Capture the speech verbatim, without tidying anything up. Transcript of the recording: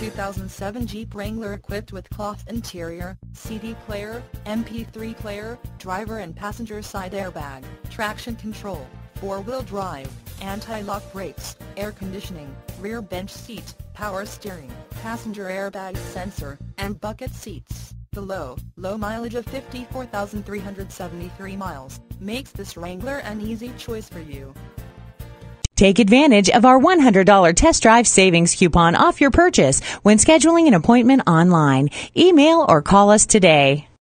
two thousand seven Jeep Wrangler equipped with cloth interior, C D player, M P three player, driver and passenger side airbag, traction control, four-wheel drive, anti-lock brakes, air conditioning, rear bench seat, power steering, passenger airbag sensor, and bucket seats. The low, low mileage of fifty-four thousand three hundred seventy-three miles makes this Wrangler an easy choice for you. Take advantage of our one hundred dollars test drive savings coupon off your purchase when scheduling an appointment online. Email or call us today.